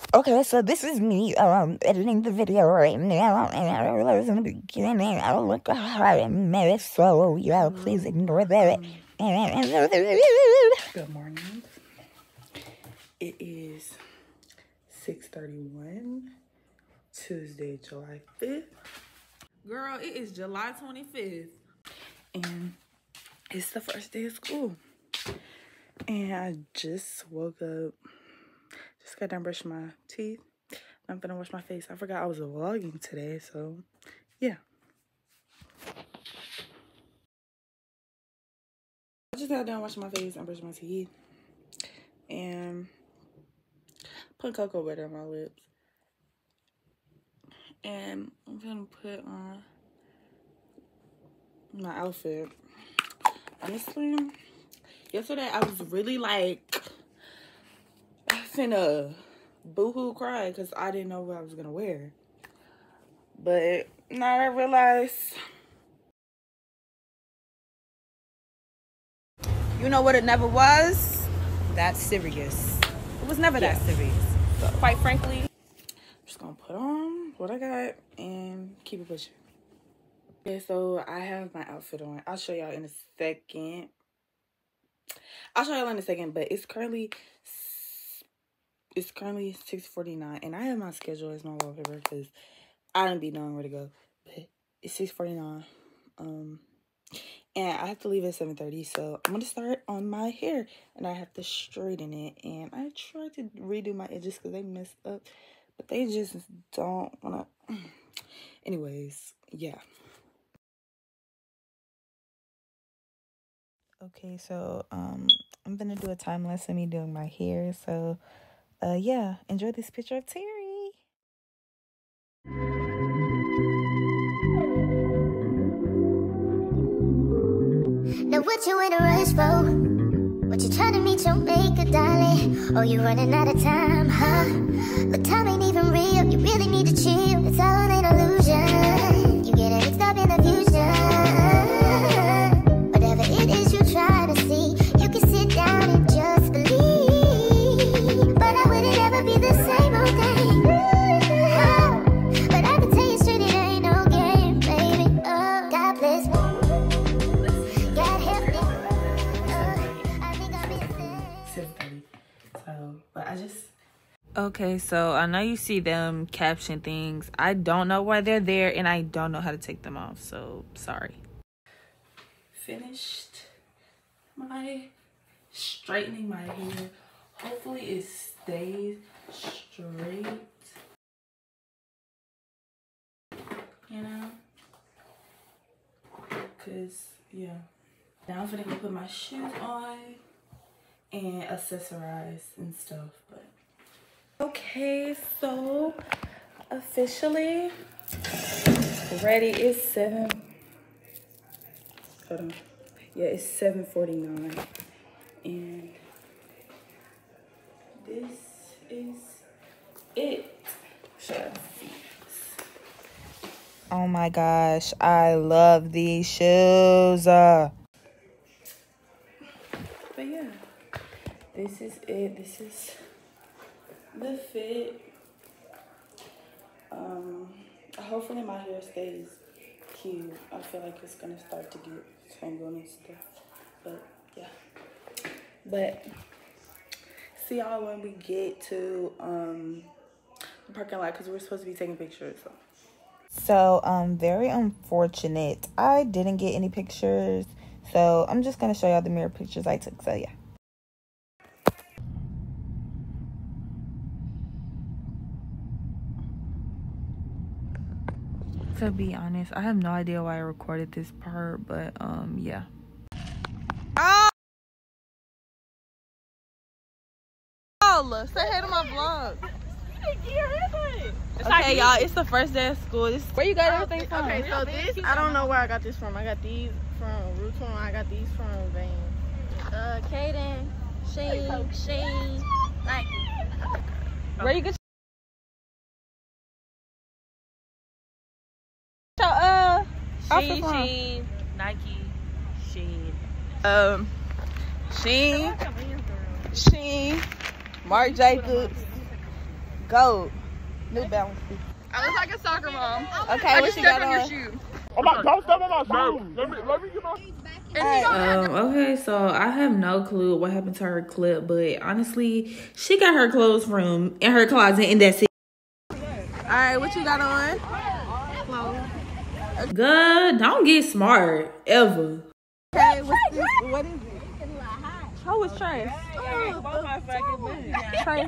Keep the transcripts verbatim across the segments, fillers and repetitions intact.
Okay, so this is me um editing the video right now, and I realized in the beginning I look a hot mess, so yeah, please ignore that. Good morning. It is six thirty-one, Tuesday, July fifth. Girl, it is July twenty-fifth, and it's the first day of school. And I just woke up, just got done brushing my teeth. I'm gonna wash my face. I forgot I was vlogging today, so yeah. I just got done washing my face and brushing my teeth, and put cocoa butter on my lips. And I'm gonna put on my outfit. Honestly, yesterday I was really like finna boohoo cry because I didn't know what I was gonna wear. But now I realize, you know what it never was? That serious. It was never yeah. that serious. So, quite frankly, I'm just gonna put on what I got and keep it pushing. Okay, so I have my outfit on. I'll show y'all in a second. I'll show y'all in a second, but it's currently it's currently six forty-nine, and I have my schedule as my wallpaper because I don't be knowing where to go. But it's six forty-nine, um, and I have to leave at seven thirty, so I'm gonna start on my hair, and I have to straighten it. And I tried to redo my edges because they messed up, but they just don't wanna. Anyways, yeah. Okay, so um, I'm gonna do a time lapse of me doing my hair. So, uh, yeah, enjoy this picture of Terry. Now what you in a rush for? What you trying to meet your maker, darling? Oh, you running out of time, huh? But time ain't even real. You really need to chill. It's all an illusion. You get it mixed up in the fusion. Whatever it is you try to see, you can sit down and just believe. But I wouldn't ever be the same old thing. Oh, but I can tell you straight, it ain't no game, baby. Oh, God bless me. God help me. Oh, I think I'll be the same. seven thirty. So, but I just. okay, so I know you see them caption things. I don't know why they're there, and I don't know how to take them off, so sorry. Finished my straightening my hair. Hopefully it stays straight, you know, because yeah. Now I'm gonna go put my shoes on and accessorize and stuff. But okay, so officially ready. It's seven. Hold on. Yeah, it's seven forty-nine, and this is it. Sure. Oh my gosh, I love these shoes. Uh. But yeah, this is it. This is the fit. Um, hopefully my hair stays cute. I feel like it's gonna start to get tangled and stuff. But yeah. But see y'all when we get to um the parking lot because we're supposed to be taking pictures. So. So, um, very unfortunate. I didn't get any pictures, so I'm just gonna show y'all the mirror pictures I took. So yeah. To be honest, I have no idea why I recorded this part, but um, yeah. Oh, say hey to my vlog. Okay, y'all, it's the first day of school. This, where you got everything from? Okay, so this, I don't know where I got this from. I got these from Roots One. I got these from Vane. Uh, Kaden, Sheen, Sheen, Nike. Where you get your uh Sheen, Sheen, Nike, Sheen. um Sheen, Sheen, Marc Jacobs, Go. New Balance. I look like a soccer mom. Okay, I what just you step got on your on? shoe. I'm not, don't step on my shoes. Let me, let me get my... Um, okay, so I have no clue what happened to her clip, but honestly, she got her clothes from in her closet, and that's it. Alright, what you got on? Clothes. Good, don't get smart ever. Okay, what's this? What is it? Who is Trey? Oh, my fucking man. Trey.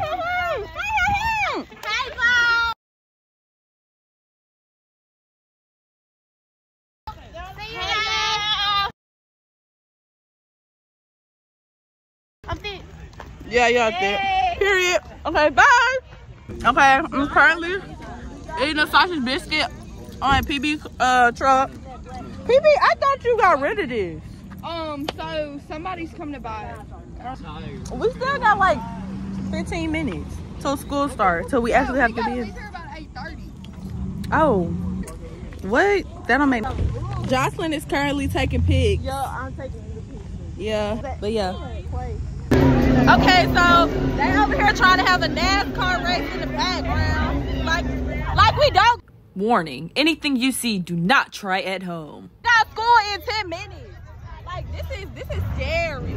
Yeah, yeah, there. Period. Okay, bye. Okay, I'm currently eating a sausage biscuit on a P B uh, truck. P B, I thought you got rid of this. Um, so somebody's coming to buy it. We still got like fifteen minutes till school starts, till we actually have to be in. About eight thirty. Oh, what? That don't make no. Jocelyn is currently taking pics. Yeah, I'm taking the pics. Yeah, but yeah. Okay, so they over here trying to have a NASCAR race in the background. Like, like we don't. Warning, anything you see, do not try at home. Got school in ten minutes. Like, this is, this is scary.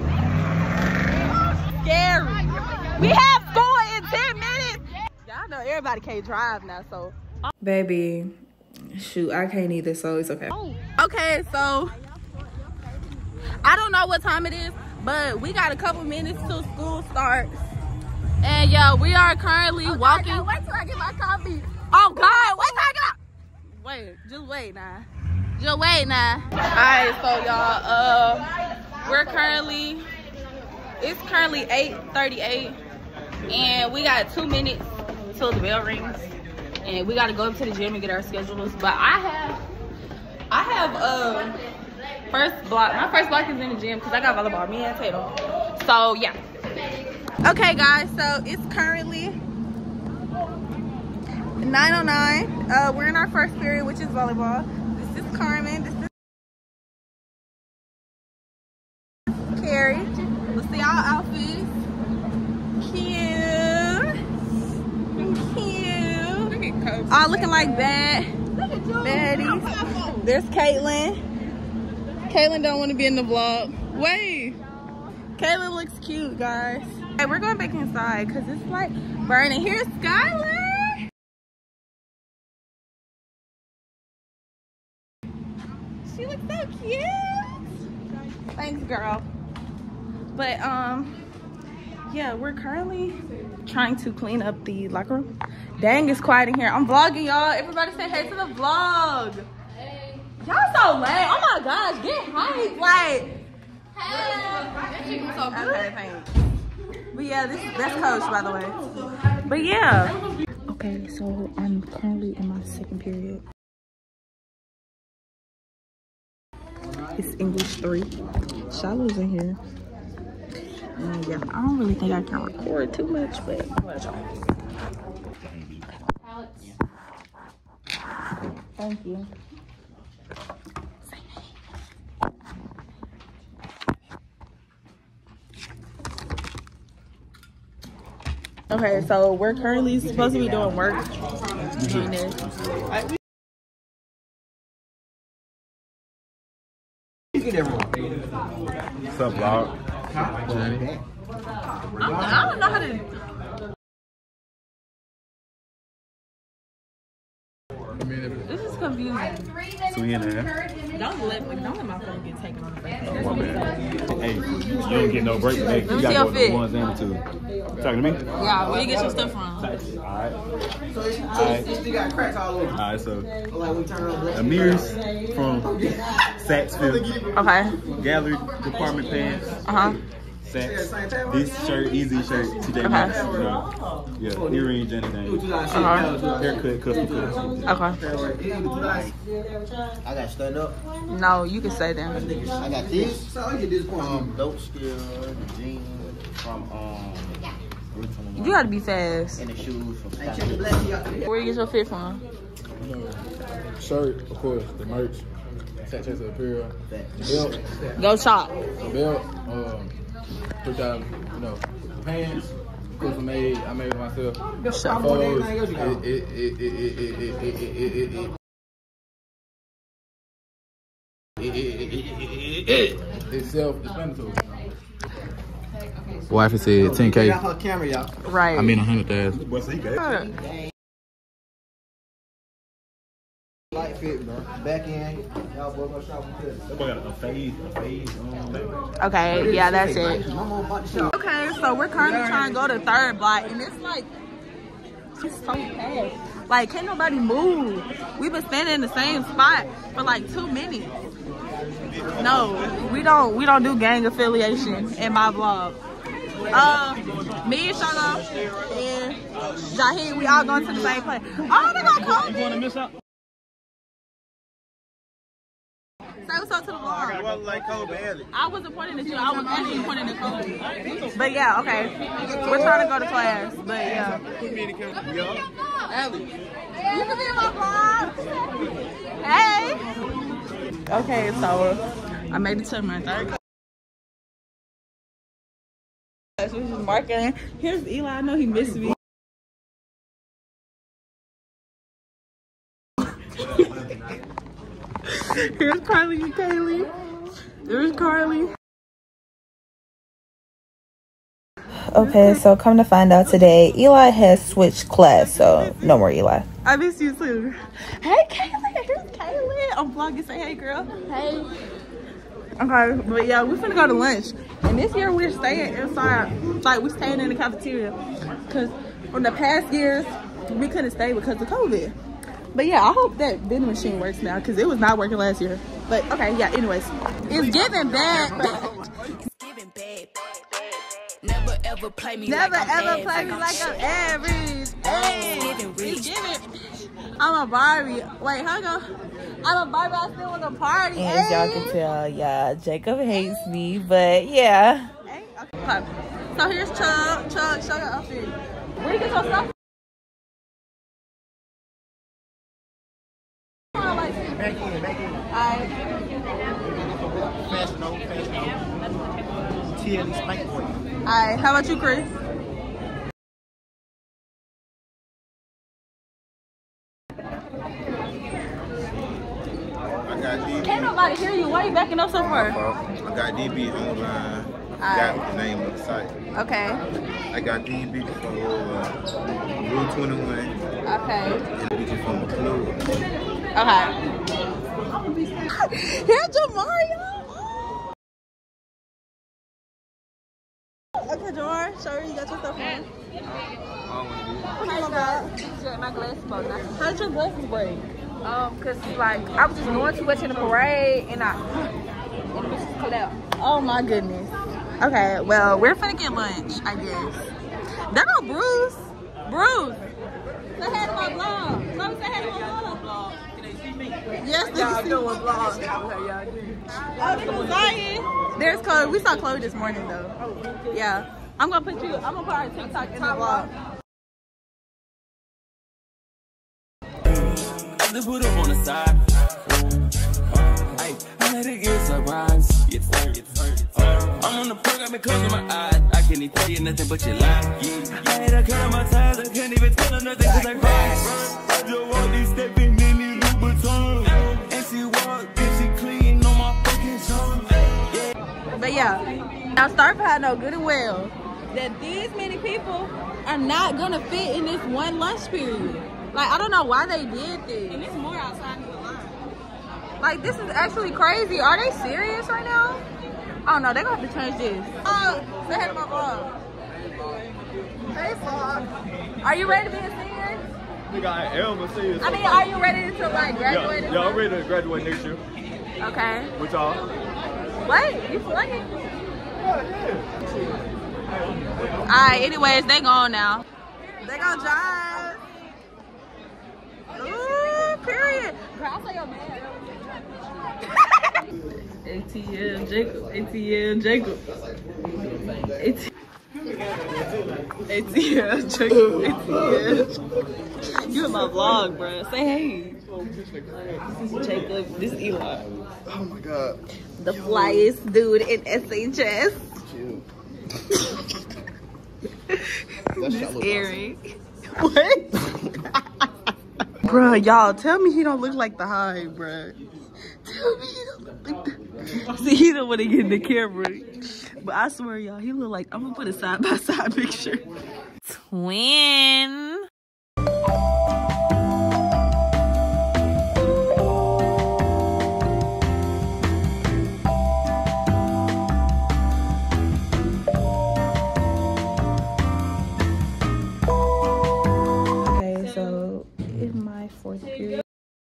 Scary. We have school in ten minutes. Y'all know everybody can't drive now, so. Baby, shoot, I can't either, so it's okay. Okay, so I don't know what time it is, but we got a couple minutes till school starts. And yeah, we are currently okay, walking. Wait till I get my coffee. Oh God, wait till I get my... Wait, just wait now. Just wait now. All right, so y'all, uh, we're currently, it's currently eight thirty-eight, and we got two minutes till the bell rings, and we got to go up to the gym and get our schedules. But I have, I have, uh, first block, my first block is in the gym because I got volleyball, me and Tatum. So yeah. Okay guys, so it's currently nine oh nine. Uh, we're in our first period, which is volleyball. This is Carmen, this is Carrie. Let's see our outfits. Cute. Cute. All looking like bad. Baddies. There's Caitlin. Caitlin don't want to be in the vlog. Wait. Caitlin looks cute, guys. Hey, we're going back inside because it's like burning. Here's Skylar. She looks so cute. Thanks, girl. But, um, yeah, we're currently trying to clean up the locker room. Dang, it's quiet in here. I'm vlogging, y'all. Everybody say hey to the vlog. Y'all so lame. Oh my gosh, get hype. Like, hey. Okay, thanks. But yeah, this that's Coach, by the way. But yeah. Okay, so I'm currently in my second period. It's English three. Shiloh's in here. And yeah, I don't really think I can record too much, but I'm gonna try. Thank you. Okay, so we're currently supposed to be doing work. Doing this. What's up, vlog? I don't, I don't know how to. This is confusing. Three and a half. Don't let me, don't let my phone get taken on the break. Oh, my bad. Hey, you don't get no break today. You gotta go to the ones and the two. You talking to me? Yeah, where you get your stuff from? Alright. So she, so Alright. she still got cracks all over. Alright, so Like we turn on Amir's from Saxville. Okay. Gallery Department Pants. Uh huh. Saks. This shirt, easy shirt, T J Maxx. You know? Yeah, earrings, anything. Uh-huh. Haircut, custom cut. Okay. I got stand up. No, you can say that. I got this. So I get this um dope skill, the jeans from um You gotta be fast. and the shoes from Where you get your fit from? You know, shirt, of course, the merch, Sanchez Apparel, the belt, Go shop. the belt, um, three thousand, you know, the pants, custom made. I made it myself. Shut Photos. It, it, it, it, it, it, it, it, it, it's self-explanatory. Wife said ten K. Got her camera, y'all. Right. I mean a hundred thousand. What's he got? Light fit, bro. Back in. Y'all boy gonna shop with this. That boy got a fade, a fade on that. Okay, yeah, that's it. No more about the shop. Okay, so we're currently trying to go to third block, and it's like, it's so fast. Like, can't nobody move. We've been standing in the same spot for like two minutes. No, we don't. We don't do gang affiliation in my vlog. Uh, me and Shana and Jaheed, we all going to the same place. Oh, they got Kobe. You want to miss out? Say what's up to the vlog. I wasn't like Kobe. I wasn't pointing at you. I was actually pointing at Kobe. But yeah, okay. We're trying to go to class. But yeah. Allie. You can be in my vlog. Hey. Okay, so I made it to my third class. Which is marking. Here's Eli. I know he missed me. Here's Carly and Kaylee. There's Carly. Okay, so come to find out today, Eli has switched class, so no more Eli. I miss you too. Hey, Kaylee. Here's Kaylee. I'm vlogging. Say hey, girl. Hey. Okay, but yeah, we're finna go to lunch. And this year we're staying inside. Like, we're staying in the cafeteria. Because from the past years, we couldn't stay because of COVID. But yeah, I hope that vending machine works now because it was not working last year. But okay, yeah, anyways. It's giving bad. It's giving bad. Never ever play me Never like I'm ever play me like I'm average. Hey, it's giving. I'm a Barbie. Wait, how go? I'm a Barbie. I still want to party. And as y'all can tell, yeah, Jacob hates me, but yeah. Hey, okay. So here's Chug. Chug, show your outfit. Where you get your stuff? Back in, back in. Alright. Fast no, fast no. T L E Spike Boy. Alright, how about you, Chris? I got D B. Can't nobody hear you. Why are you backing up so far? I got D B online. I got the name of the site. Okay. I got D B for uh, Rule twenty-one. Okay. And D B from the club. Okay. Here's Jamario. Okay, Jamar, show her you got your stuff on. My glasses broke. How did your glasses break? Um, cause like I was just going too much in the parade, and I and the bitches collapsed. Oh my goodness. Okay, well we're finna get lunch, I guess. There go Bruce. Bruce. Say hey to my vlog. Let me say hey to my vlog. Yes, this is doing vlog. Oh, Zion. There's Chloe. We saw Chloe this morning though. Yeah. I'm gonna put you. I'm gonna put our TikTok in the vlog. I just put up on the side. Hey, I let it get surprised. It's hurt, it's hurt, it's hurt. I'm on the program and closing my eyes. I can't even tell you nothing but you lie. Yeah. I had a cut on my ties. I can't even tell her nothing cause I cried. I just walk these stepping in these Louboutins. And she walk, and she clean on my fucking tongue. Yeah. But yeah, now Starford had know good and well that these many people are not gonna fit in this one lunch period. Like, I don't know why they did this. And it's more outside of the line. Like, this is actually crazy. Are they serious right now? Oh no, they're gonna have to change this. Oh, say hey to my vlog. Hey, vlog. Are you ready to be a senior? Nigga, I am a senior. I mean, are you ready to, like, graduate? Yeah, yeah, I'm ready to graduate next year. Okay. With y'all. Wait, you flinging? Alright, anyways, they gone now. They gonna drive. Ooh, period. Girl, I saw your man. A T L Jacob, A T L Jacob. A T L Jacob, A T L. You in my vlog, bro. Say hey. This is Jacob, this is Eli. Oh my god. The flyest dude in S H S. This Eric. What? Bruh, y'all, tell me he don't look like the Hive, bruh. Tell me he don't look like the... See, he don't want to get in the camera. But I swear, y'all, he look like... I'm gonna put a side-by-side picture. Twin. Fourth period.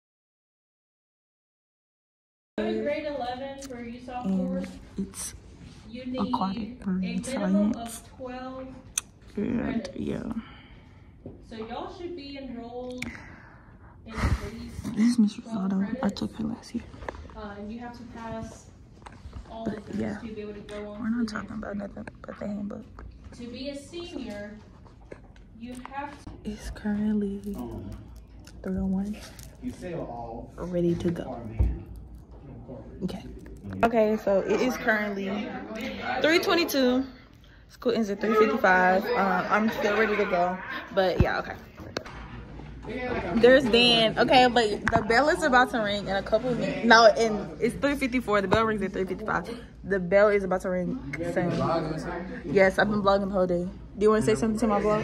Grade eleven for you sophomores. It's aquatic marine science. And yeah. So y'all should be enrolled in at least this is Miss Rosado. I took her last year. Uh, and you have to pass all of those yeah. to be able to go on. We're not talking about nothing but the handbook. To be a senior, you have to. It's currently three oh one. Ready to go. Okay. Okay, so it is currently three twenty-two. School ends at three fifty-five. Um, I'm still ready to go. But yeah, okay. There's Dan. Okay, but the bell is about to ring in a couple of minutes. No, and it's three fifty-four. The bell rings at three fifty-five. The bell is about to ring soon. Yes, I've been vlogging the whole day. Do you want to say something to my vlog?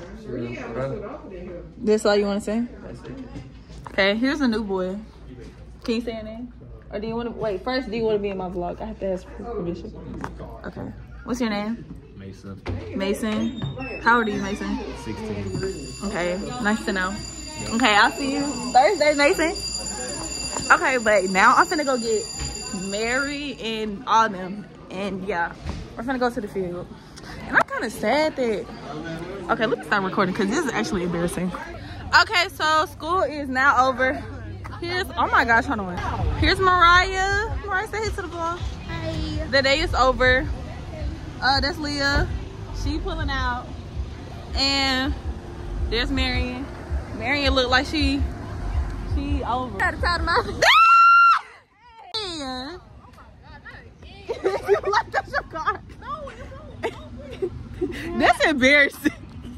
That's all you want to say? Okay, here's a new boy. Can you say your name? Or do you want to, wait, first, do you want to be in my vlog? I have to ask permission. Okay. What's your name? Mason. Mason. How old are you, Mason? sixteen. Okay, nice to know. Okay, I'll see you Thursday, Mason. Okay, but now I'm finna go get Mary and all them. And yeah, we're finna go to the field. And I'm kind of sad that, okay, let me start recording because this is actually embarrassing. Okay, so school is now over. Here's, oh my gosh, hold on. Here's Mariah. Mariah, say hey to the vlog. Hey. The day is over. Uh, that's Leah. She pulling out. And there's Marion. Marion look like she, she over. Got a proud of my yeah. You like that's your car? No, that's embarrassing.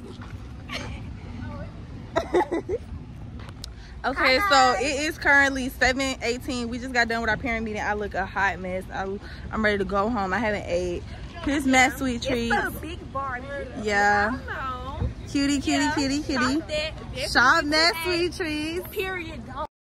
Okay, so it is currently seven eighteen. We just got done with our parent meeting. I look a hot mess. I, I'm ready to go home. I haven't ate. Here's Matt Sweet Treats. It's a big bar. Yeah. I know. Cutie, cutie, yeah. cutie, cutie. Shop, Shop Matt Sweet Treats. Period.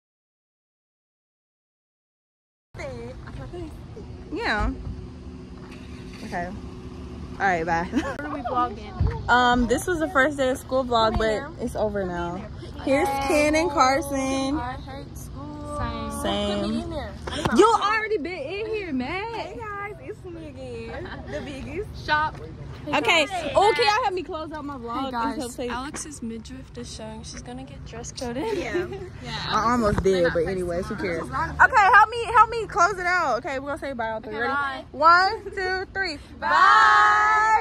Yeah. Okay. All right, bye. What are we vlogging? Um, this was the first day of school vlog, but it's over now. Here's Ken and Carson. I hate school. Same. Same. You already been in here, man. Hey guys, it's me again. The biggest shop. Hey okay. Guys. Oh, can y'all help me close out my vlog? Hey guys, Alex's midriff is showing. She's gonna get dress coded. Yeah. Yeah. I almost did, but anyway, who cares? Okay, help me, help me close it out. Okay, we're gonna say bye on three. Okay, ready? bye. One, two, three. Bye.